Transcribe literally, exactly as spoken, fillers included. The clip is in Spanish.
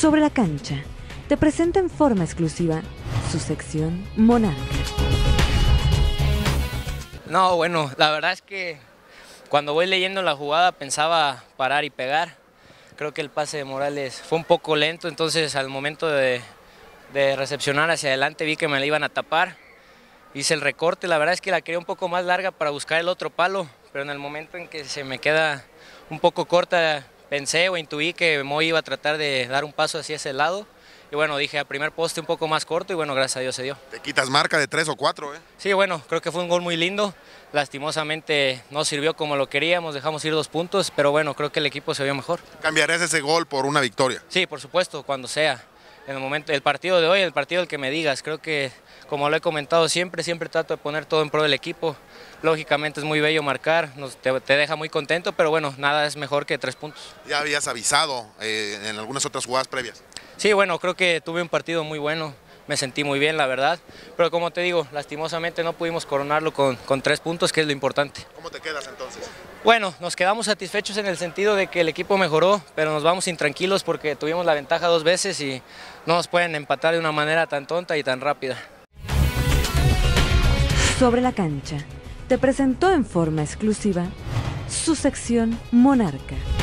Sobre la cancha, te presenta en forma exclusiva su sección Monarca. No, bueno, la verdad es que cuando voy leyendo la jugada pensaba parar y pegar. Creo que el pase de Morales fue un poco lento, entonces al momento de, de recepcionar hacia adelante vi que me la iban a tapar. Hice el recorte, la verdad es que la quería un poco más larga para buscar el otro palo, pero en el momento en que se me queda un poco corta, pensé o intuí que Moy iba a tratar de dar un paso hacia ese lado. Y bueno, dije a primer poste un poco más corto y bueno, gracias a Dios se dio. Te quitas marca de tres o cuatro, ¿eh? Sí, bueno, creo que fue un gol muy lindo. Lastimosamente no sirvió como lo queríamos, dejamos ir dos puntos, pero bueno, creo que el equipo se vio mejor. ¿Cambiarías ese gol por una victoria? Sí, por supuesto, cuando sea. En el momento, el partido de hoy, el partido del que me digas, creo que como lo he comentado siempre, siempre trato de poner todo en pro del equipo. Lógicamente es muy bello marcar, nos, te, te deja muy contento, pero bueno, nada es mejor que tres puntos. Ya habías avisado eh, en algunas otras jugadas previas. Sí, bueno, creo que tuve un partido muy bueno, me sentí muy bien, la verdad, pero como te digo, lastimosamente no pudimos coronarlo con, con tres puntos, que es lo importante. ¿Cómo te quedas entonces? Bueno, nos quedamos satisfechos en el sentido de que el equipo mejoró, pero nos vamos intranquilos porque tuvimos la ventaja dos veces y no nos pueden empatar de una manera tan tonta y tan rápida. Sobre la cancha, te presentó en forma exclusiva su sección Monarca.